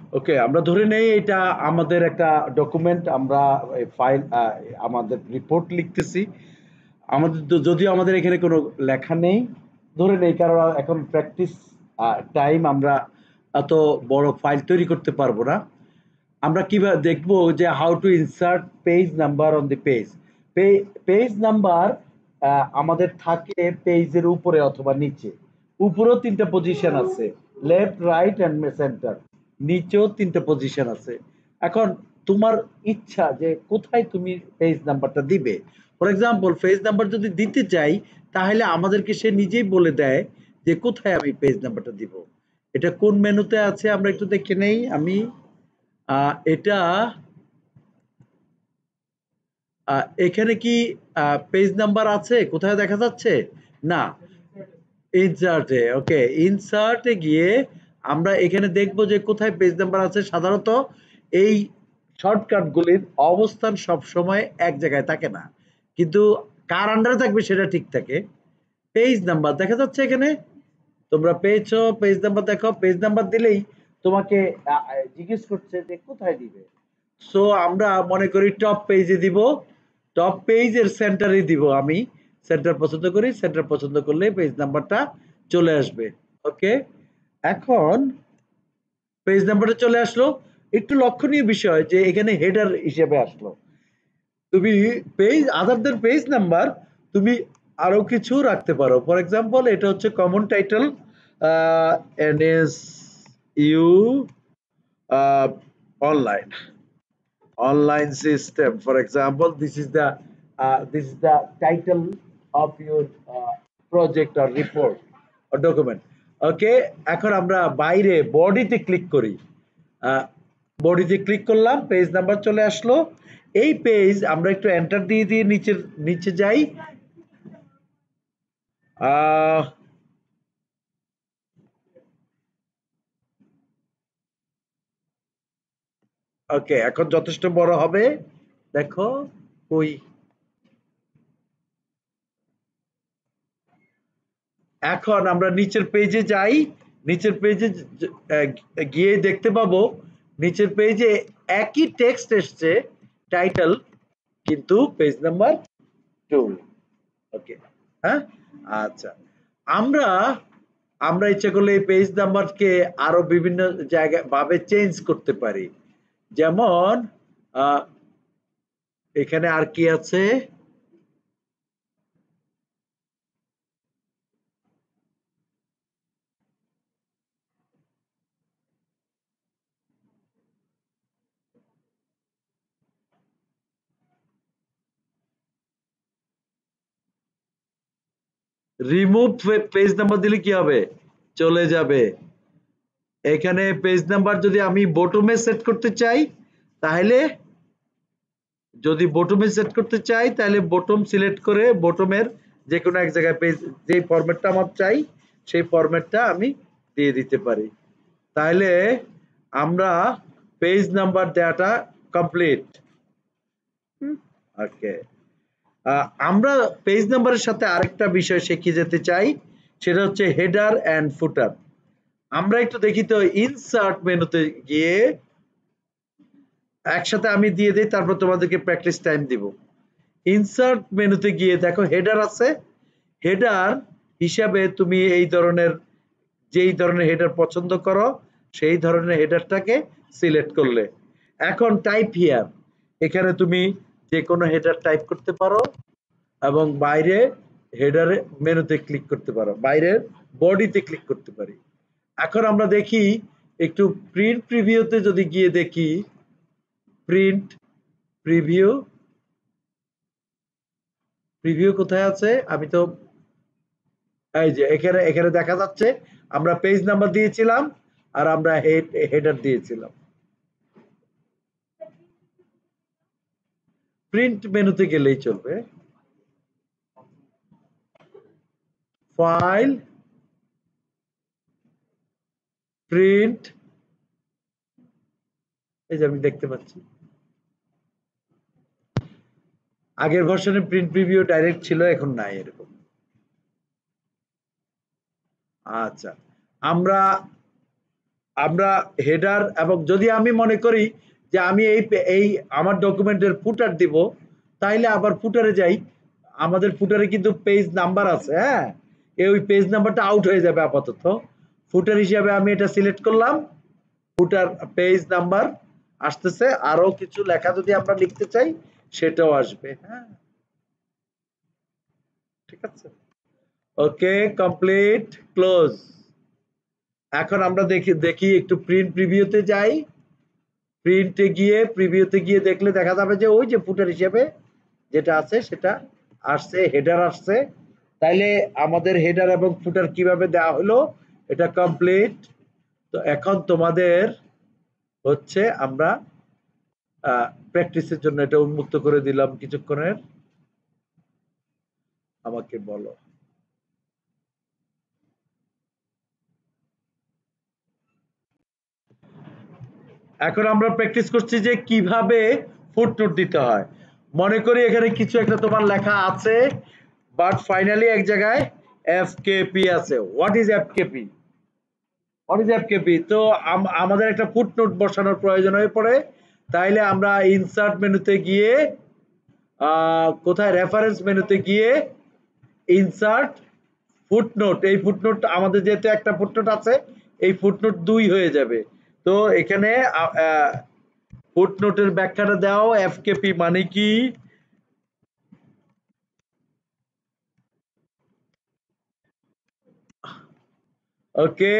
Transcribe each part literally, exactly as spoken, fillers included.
ওকে, আমরা ধরে নেই এটা আমাদের একটা ডকুমেন্ট, আমরা ফাইল আমাদের রিপোর্ট লিখতেছি। আমাদের যদিও আমাদের এখানে কোনো লেখা নেই ধরে নেই, কারণ এখন প্র্যাকটিস টাইম, আমরা এত বড় ফাইল তৈরি করতে পারবো না। আমরা কিভাবে দেখবো যে how to insert page number on the page. Page number আমাদের থাকে পেজের উপরে অথবা নিচে। উপরেও তিনটা পজিশন আছে, লেফট রাইট অ্যান্ড সেন্টার। নিচেও তিনটা পজিশন আছে। এখন তোমার ইচ্ছা যে কোথায় তুমি পেজ নাম্বারটা দিবে। ফর এক্সাম্পল, পেজ নাম্বার যদি দিতে চাই তাহলে আমাদেরকে সে নিজেই বলে দেয় যে কোথায় আমি পেজ নাম্বারটা দিব। এটা কোন মেনুতে আছে আমরা একটু দেখে নেই। আমি এটা এখানে কি পেজ নাম্বার আছে কোথায় দেখা যাচ্ছে? না, ইনসার্টে। ওকে, ইনসার্টে গিয়ে আমরা এখানে দেখব যে কোথায় পেজ নাম্বার আছে। সাধারণত এই শর্টকাটগুলির অবস্থান সব সময় এক জায়গায় থাকে না, কিন্তু কার আন্ডারে থাকবে সেটা ঠিক থাকে। পেজ নাম্বার দেখা যাচ্ছে এখানে, তোমরা পেয়েছো, পেজ নাম্বার দেখো। পেজ নাম্বার দিলেই তোমাকে জিজ্ঞেস করছে যে কোথায় দিবে। সো আমরা মনে করি টপ পেজে দিব, টপ পেজের সেন্টারে দিব। আমি সেন্টার পছন্দ করি, সেন্টার পছন্দ করলে পেজ নাম্বারটা চলে আসবে। ওকে, এখন পেজ নাম্বারটা চলে আসলো। একটু লক্ষণীয় বিষয় যে এখানে হেডার হিসেবে আসলো। তুমি page other then page number তুমি আরো কিছু রাখতে পারো। ফর এক্সাম্পল, এটা হচ্ছে common title, N S U online online system. For example, this is the uh, this is the title of your uh, project or report or document. Okay, এখন আমরা বাইরে বডিতে ক্লিক করি। বডিতে ক্লিক করলাম, page number চলে আসলো। এই পেজ আমরা একটু এন্টার দিয়ে দিয়ে নিচের নিচে যাই। আহ ওকে, এখন যথেষ্ট বড় হবে। দেখো কই, এখন আমরা নিচের পেজে যাই। নিচের পেজে গিয়ে দেখতে পাবো নিচের পেজে একই টেক্সট এসছে, টাইটেল, কিন্তু পেজ নাম্বার টু। ওকে, হ্যাঁ, আচ্ছা। আমরা আমরা ইচ্ছা করলে এই পেজ নাম্বারকে আরো বিভিন্ন জায়গায় ভাবে চেঞ্জ করতে পারি। যেমন এখানে আর কি আছে, রিমুভ পেজ নাম্বার দিলে কি হবে? চলে যাবে। এখানে পেজ নাম্বার যদি আমি বটমে সেট করতে চাই তাহলে যদি বটমে সেট করতে চাই তাহলে বটম সিলেক্ট করে বটমের যে কোনো এক জায়গায় পেজ, যে ফরম্যাটটা আমার চাই সেই ফরম্যাটটা আমি দিয়ে দিতে পারি। তাহলে আমরা পেজ নাম্বার দেওয়াটা কমপ্লিট। ওকে, আমরা পেজ নাম্বারের সাথে আরেকটা বিষয় শিখে যেতে চাই, সেটা হচ্ছে হেডার অ্যান্ড ফুটার। আমরা একটু দেখি তো, ইনসার্ট মেনুতে গিয়ে একসাথে আমি দিয়ে দিই, তারপর তোমাদেরকে প্র্যাকটিস টাইম দিব। ইনসার্ট মেনুতে গিয়ে দেখো হেডার আছে। হেডার হিসাবে তুমি এই ধরনের, যেই ধরনের হেডার পছন্দ করো সেই ধরনের হেডারটাকে সিলেক্ট করলে, এখন টাইপ হিয়ার, এখানে তুমি যে কোনো হেডার টাইপ করতে পারো এবং বাইরে হেডারে মেনুতে ক্লিক করতে পারো, বাইরের বডিতে ক্লিক করতে পারি। এখন আমরা দেখি একটু প্রিন্ট প্রিভিউতে যদি গিয়ে দেখি, প্রিন্ট প্রিভিউ, প্রিভিউ কোথায় আছে? আমি তো এই যে এখানে এখানে দেখা যাচ্ছে আমরা পেজ নাম্বার দিয়েছিলাম আর আমরা হেডার দিয়েছিলাম। প্রিন্ট মেনুতে গেলেই চলবে, ফাইল, প্রিন্ট, এই যে আমি দেখতে পাচ্ছি আগের ভার্সনে প্রিন্ট প্রিভিউ ডাইরেক্ট ছিল, এখন নাই এরকম। আচ্ছা, আমরা আমরা হেডার এবং যদি আমি মনে করি যে আমি এই এই আমার ডকুমেন্টের ফুটার দিব, তাইলে আবার ফুটারে যাই। আমাদের ফুটারে কিন্তু পেজ নাম্বার আছে, হ্যাঁ, এই পেজ নাম্বারটা আউট হয়ে যাবে আপাতত। ফুটার হিসাবে আমি এটা সিলেক্ট করলাম, ফুটার পেজ নাম্বার আসতেছে, আরো কিছু লেখা যদি আমরা লিখতে চাই সেটাও আসবে। হ্যাঁ, ঠিক আছে, ওকে, কমপ্লিট, ক্লোজ। এখন আমরা দেখি দেখি একটু প্রিন্ট প্রিভিউতে যাই। প্রিন্টে গিয়ে প্রিভিউতে গিয়ে দেখলে দেখা যাবে যে ওই যে ফুটার হিসেবে যেটা আছে সেটা আসছে, হেডার আসছে। তাইলে আমাদের হেডার এবং ফুটার কিভাবে দেওয়া হলো এটা কমপ্লিট। তো এখন তোমাদের হচ্ছে আমরা প্র্যাকটিসের জন্য এটা উন্মুক্ত করে দিলাম কিছুক্ষণের। আমাকে বলো, এখন আমরা প্র্যাকটিস করছি যে কিভাবে ফুটনোট দিতে হয়। মনে করি এখানে কিছু একটা তোমার লেখা আছে, বাট ফাইনালি এক জায়গায় এফকেপি আছে। What is FKP? What is FKP? তো আমাদের একটা ফুটনোট বসানোর প্রয়োজন হয়ে পড়ে। তাইলে আমরা ইনসার্ট মেনুতে গিয়ে কোথায়, রেফারেন্স মেনুতে গিয়ে ইনসার্ট ফুটনোট, এই ফুটনোট আমাদের যেহেতু একটা ফুটনোট আছে, এই ফুটনোট দুই হয়ে যাবে। তো এখানে ফুটনোটের ব্যাখ্যাটা দাও, এফকেপি মানে কি? ওকে,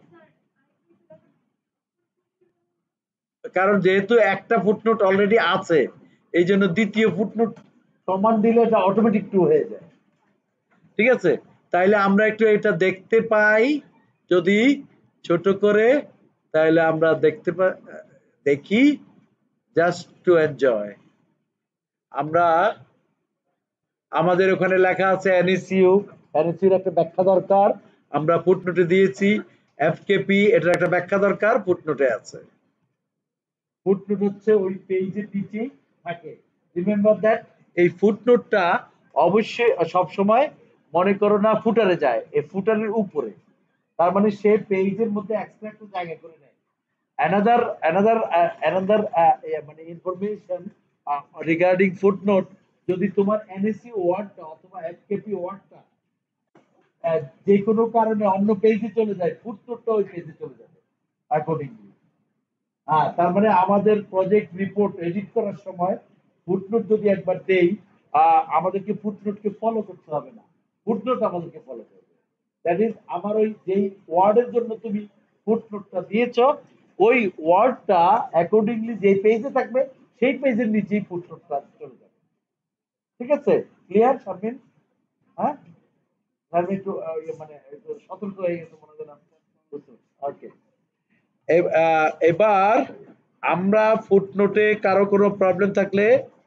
কারণ যেহেতু একটা ফুটনোট অলরেডি আছে, এই জন্য দ্বিতীয় ফুটনোট সমান দিলে এটা অটোমেটিক টু হয়ে যায়। ঠিক আছে, তাইলে আমরা একটু এটা দেখতে পাই যদি ছোট করে, তাইলে আমরা দেখতে পাই, দেখি, জাস্ট টু এনজয়। আমরা আমাদের ওখানে লেখা আছে এনএসইউ, এনএসইউর একটা ব্যাখ্যা দরকার, আমরা ফুটনোটে দিয়েছি। এফকেপি, এটার একটা ব্যাখ্যা দরকার, ফুটনোটে আছে। ফুটনোট হচ্ছে ওই পেজের নিচে থাকে, রিমেম্বার দ্যাট। এই ফুটনোটটা অবশ্যই সব সময় মনে করো না ফুটারে যায়, এই ফুটারের উপরে, তার মানে সে পেজের মধ্যে এক্সট্রা একটা জায়গা করে নেয়। another another uh, another uh, মানে ইনফরমেশন রিগার্ডিং ফুটনোট, যদি তোমার এনএসসি ওয়ার্ডটা অথবা এফকেপি ওয়ার্ডটা যে কোনো কারণে অন্য পেজে চলে যায়, ফুটনোটটা ওই পেজে চলে যাবে অ্যাকর্ডিংলি। হ্যাঁ, তার মানে আমাদের প্রজেক্ট রিপোর্ট এডিট করার সময় ফুটনোট যদি একবার দেই, আমাদেরকে ফুটনোটকে ফলো করতে হবে না, ফুটনোট আমাদেরকে ফলো করবে। দ্যাট ইজ আমার ওই যেই ওয়ার্ডের জন্য তুমি ফুটনোটটা দিয়েছো, ওই ওয়ার্ডটা অ্যাকর্ডিংলি যে পেজে থাকবে সেই পেজের নিচেই ফুটনোটটা চলে যাবে। ঠিক আছে, ক্লিয়ার শারমিন? হ্যাঁ, শারমিন একটু মানে সতর্ক হয়ে গেছে মনে করেন। ওকে, এবার আমরা ফুটনোটে কারো কোনো প্রবলেম থাকলে,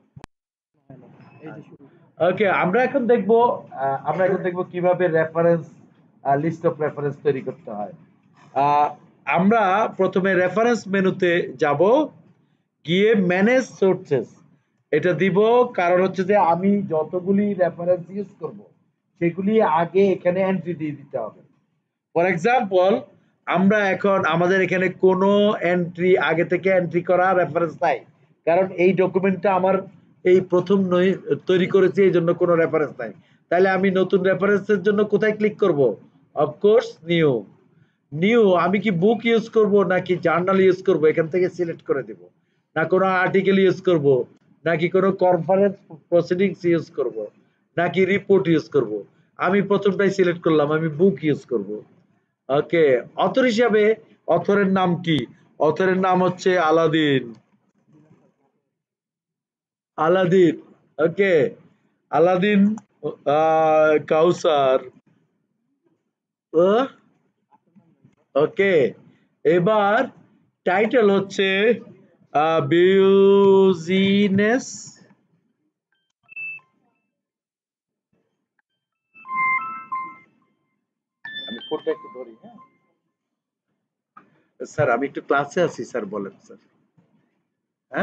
ওকে, আমরা এখন দেখব আমরা এখন দেখব কিভাবে রেফারেন্স লিস্ট অফ রেফারেন্স তৈরি করতে হয়। আমরা প্রথমে রেফারেন্স মেনুতে যাব, গিয়ে ম্যানেজ সোর্সেস এটা দিব, কারণ হচ্ছে যে আমি যতগুলি রেফারেন্স ইউজ করব সেগুলি আগে এখানে এন্ট্রি দিয়ে দিতে হবে। ফর এক্সাম্পল, আমরা এখন আমাদের এখানে কোনো এন্ট্রি আগে থেকে এন্ট্রি করা রেফারেন্স নাই, কারণ এই ডকুমেন্টটা আমার এই প্রথম তৈরি করেছি, এই জন্য কোনো রেফারেন্স নাই। তাহলে আমি নতুন রেফারেন্সের জন্য কোথায় ক্লিক করব? Of course new. নিউ, আমি কি বুক ইউজ করব নাকি জার্নাল ইউজ করব, এখান থেকে সিলেক্ট করে দেব। না কোনো আর্টিকেল ইউজ করব, নাকি কোনো কনফারেন্স প্রসিডিংস ইউজ করব, নাকি রিপোর্ট ইউজ করব। আমি প্রথমটাই সিলেক্ট করলাম, আমি বুক ইউজ করব। ওকে, অথর হিসাবে অথরের নাম কি? অথরের নাম হচ্ছে আলাদিন। আলাদিন, ওকে, আলাদিন কাউসার। ওকে, এবার টাইটেল হচ্ছে বিউজিনেস। আমি কোডটা একটু ধরি। হ্যাঁ স্যার, আমি একটু ক্লাসে আছি স্যার, বলেন স্যার। হ্যাঁ,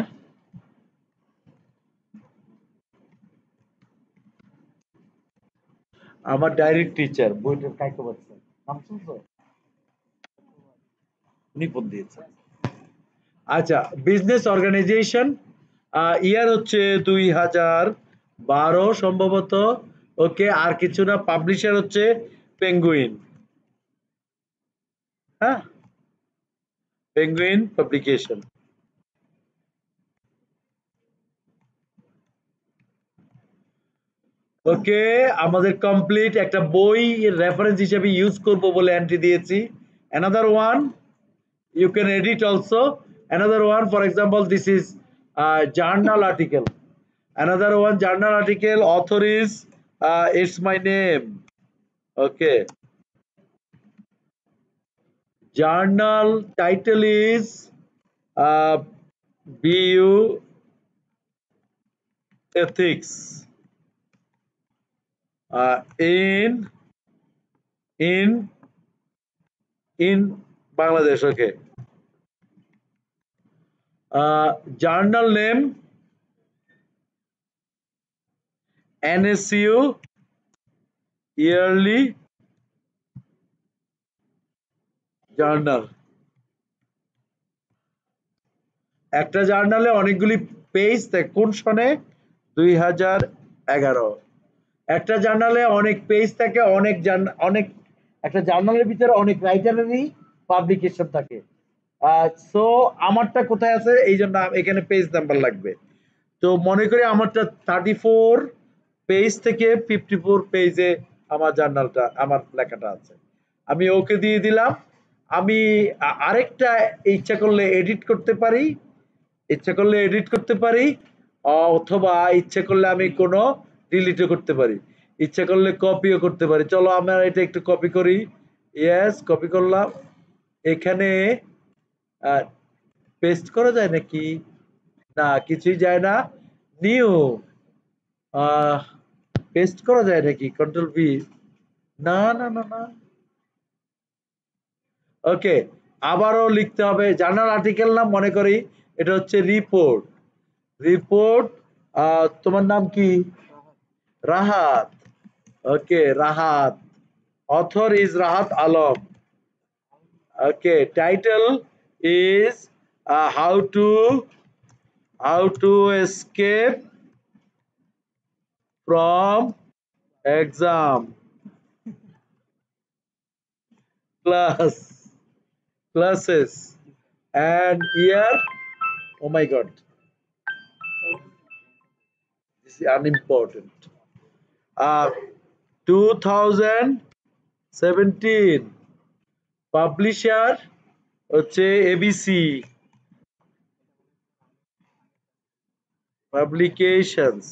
আমার ডাইরেক্ট টিচার বইটার কাকে বলছেন নাম শুনছো? উনি ফোন দিয়েছেন। আচ্ছা, বিজনেস অর্গানাইজেশন, ইয়ার হচ্ছে দুই হাজার বারো সম্ভবত। ওকে, আর কিছু না। পাবলিশার হচ্ছে পেঙ্গুইন। হ্যাঁ, পেঙ্গুইন পাবলিকেশন। ওকে, আমাদের কমপ্লিট। একটা বই রেফারেন্স হিসেবে ইউজ করব বলে এন্ট্রি দিয়েছি। Another one you can edit also. Another one, for example, this is a journal article. Another one, journal article, author is uh, it's my name. Okay, journal title is uh, bu ethics uh, in in in Bangladesh. Okay, uh, journal name N S U yearly journal. একটা জার্নালে অনেকগুলি page থাকে। কোন সনে? দুই হাজার এগারো। একটা জার্নালে অনেক পেজ থাকে, অনেক অনেক একটা জার্নালের ভিতরে অনেক রাইটারেরই পাবলিকেশন থাকে। সো আমারটা কোথায় আছে, এই জন্য এখানে পেজ নাম্বার লাগবে। তো মনে করি আমারটা থার্টি ফোর পেজ থেকে ফিফটি ফোর পেজে আমার জার্নালটা, আমার লেখাটা আছে। আমি ওকে দিয়ে দিলাম। আমি আরেকটা ইচ্ছা করলে এডিট করতে পারি, ইচ্ছা করলে এডিট করতে পারি, অথবা ইচ্ছা করলে আমি কোনো ডিলিটও করতে পারি, ইচ্ছা করলে কপিও করতে পারি। চলো আমরা এটা একটু কপি করি। ইয়েস, কপি করলাম। এখানে পেস্ট করা যায় নাকি? না, কিছুই যায় না। নিউ পেস্ট করা যায় নাকি? Control V. না না না না। ওকে, আবারও লিখতে হবে। জার্নাল আর্টিকেল নাম মনে করি এটা হচ্ছে রিপোর্ট। রিপোর্ট, তোমার নাম কি? Rahat. Okay, Rahat. Author is Rahat Alam. Okay, title is how to how to escape from exam class classes and year. Oh my god, this is unimportant. uh two thousand seventeen, publisher হচ্ছে ABC publications.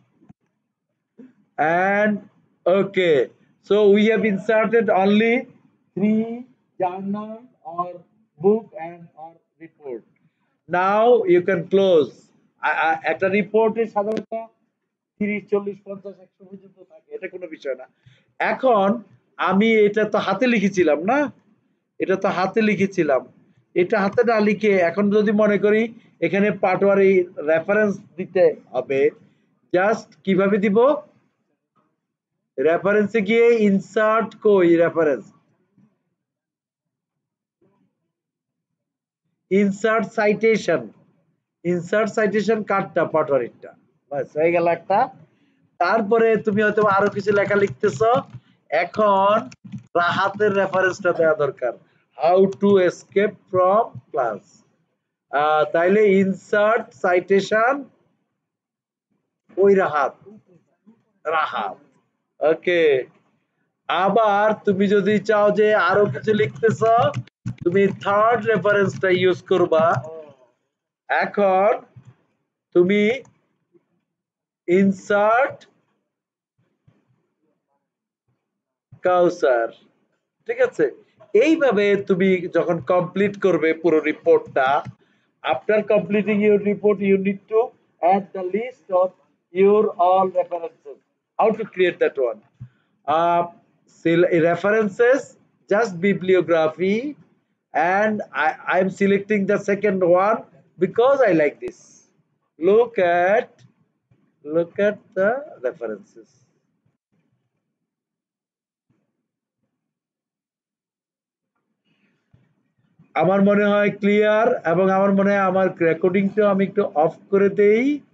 And okay, so we have inserted only three journal or book and or report. Now you can close. একটা রিপোর্টের সাধারণত তিরিশ চল্লিশ পঞ্চাশ একশো পর্যন্ত থাকে, এটা কোনো বিষয় না। এখন আমি এটা তো হাতে লিখেছিলাম না, এটা তো হাতে লিখেছিলাম, এটা হাতে না লিখে এখন যদি মনে করি এখানে পাটোয়ারি রেফারেন্স দিতে হবে, জাস্ট কিভাবে দিব? রেফারেন্সে গিয়ে ইনসার্ট, কই reference, insert citation, insert citation কার্ডটা পাটোয়ারিটা, বাস হয়ে গেল একটা। তারপরে তুমি হয়তো আরো কিছু লেখা লিখতেছ, এখন রাহাতের রেফারেন্সটা দেওয়া দরকার, how to escape from class. তাইলে ইনসার্ট সাইটেশন ওই রাহাত, রাহাত। ওকে, আবার তুমি যদি চাও যে আরো কিছু লিখতেছ, তুমি থার্ড রেফারেন্সটা ইউজ করবা। এখন তুমি ইনসার্ট কাউসার, ঠিক আছে? এইভাবে তুমি যখন কমপ্লিট করবে পুরো রিপোর্টটা, after completing your report you need to add the list of your all references. How to create that one? references, just bibliography, and I I am selecting the second one because I like this. Look at look at the references. আমার মনে হয় clear এবং আমার মনে হয় আমার রেকর্ডিংটাও আমি একটু অফ করে দেই